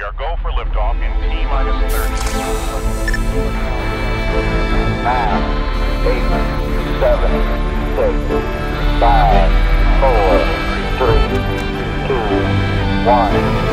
are go for liftoff in T-minus 30. 9, 8, 7, 6, 5, 4, 3, 2, 1.